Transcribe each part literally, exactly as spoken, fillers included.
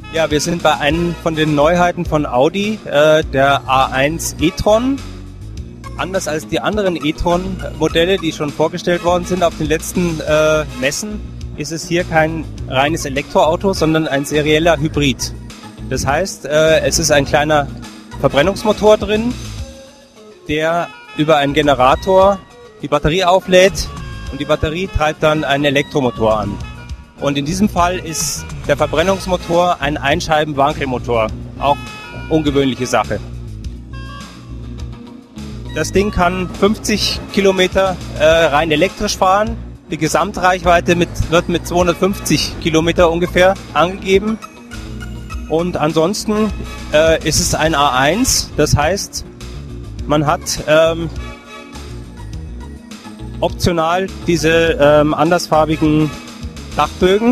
Ja, wir sind bei einem von den Neuheiten von Audi, äh, der A eins e-tron. Anders als die anderen e-tron-Modelle, die schon vorgestellt worden sind auf den letzten äh, Messen, ist es hier kein reines Elektroauto, sondern ein serieller Hybrid. Das heißt, äh, es ist ein kleiner Verbrennungsmotor drin, der über einen Generator die Batterie auflädt und die Batterie treibt dann einen Elektromotor an. Und in diesem Fall ist der Verbrennungsmotor ein Einscheiben-Wankelmotor, auch ungewöhnliche Sache. Das Ding kann fünfzig Kilometer äh, rein elektrisch fahren. Die Gesamtreichweite mit, wird mit zweihundertfünfzig Kilometer ungefähr angegeben. Und ansonsten äh, ist es ein A eins, das heißt, man hat ähm, optional diese ähm, andersfarbigen Dachbögen.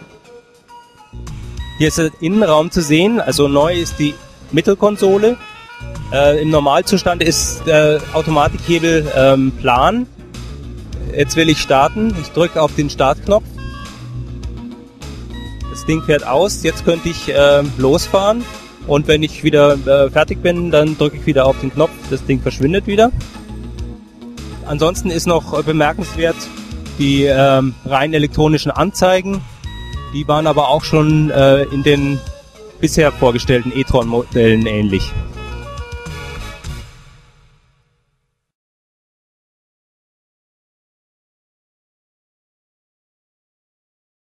Hier ist der Innenraum zu sehen, also neu ist die Mittelkonsole. Äh, Im Normalzustand ist der Automatikhebel ähm, plan. Jetzt will ich starten. Ich drücke auf den Startknopf. Das Ding fährt aus. Jetzt könnte ich äh, losfahren. Und wenn ich wieder äh, fertig bin, dann drücke ich wieder auf den Knopf. Das Ding verschwindet wieder. Ansonsten ist noch äh, bemerkenswert die äh, rein elektronischen Anzeigen. Die waren aber auch schon äh, in den bisher vorgestellten e-tron-Modellen ähnlich.